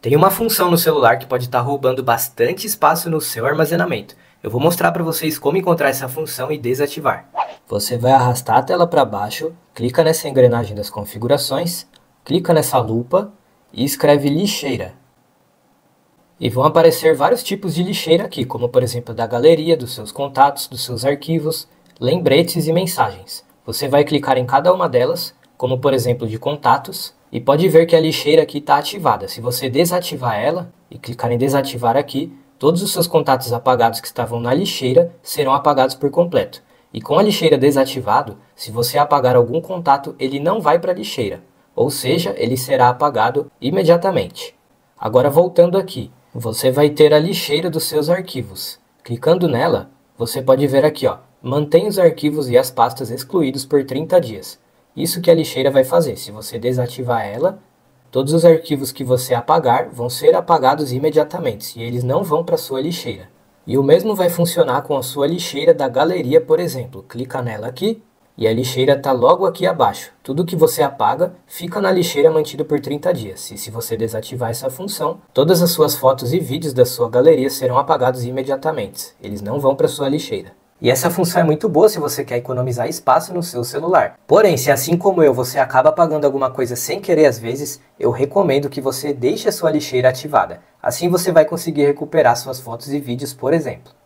Tem uma função no celular que pode estar roubando bastante espaço no seu armazenamento. Eu vou mostrar para vocês como encontrar essa função e desativar. Você vai arrastar a tela para baixo, clica nessa engrenagem das configurações, clica nessa lupa e escreve lixeira. E vão aparecer vários tipos de lixeira aqui, como por exemplo da galeria, dos seus contatos, dos seus arquivos, lembretes e mensagens. Você vai clicar em cada uma delas, como por exemplo de contatos, e pode ver que a lixeira aqui está ativada. Se você desativar ela e clicar em desativar aqui, todos os seus contatos apagados que estavam na lixeira serão apagados por completo. E com a lixeira desativado, se você apagar algum contato, ele não vai para a lixeira, ou seja, ele será apagado imediatamente. Agora voltando aqui, você vai ter a lixeira dos seus arquivos. Clicando nela, você pode ver aqui, mantém os arquivos e as pastas excluídos por 30 dias. Isso que a lixeira vai fazer. Se você desativar ela, todos os arquivos que você apagar vão ser apagados imediatamente e eles não vão para a sua lixeira. E o mesmo vai funcionar com a sua lixeira da galeria, por exemplo. Clica nela aqui e a lixeira está logo aqui abaixo. Tudo que você apaga fica na lixeira mantido por 30 dias. E se você desativar essa função, todas as suas fotos e vídeos da sua galeria serão apagados imediatamente. Eles não vão para a sua lixeira. E essa função é muito boa se você quer economizar espaço no seu celular. Porém, se assim como eu, você acaba apagando alguma coisa sem querer às vezes, eu recomendo que você deixe a sua lixeira ativada. Assim você vai conseguir recuperar suas fotos e vídeos, por exemplo.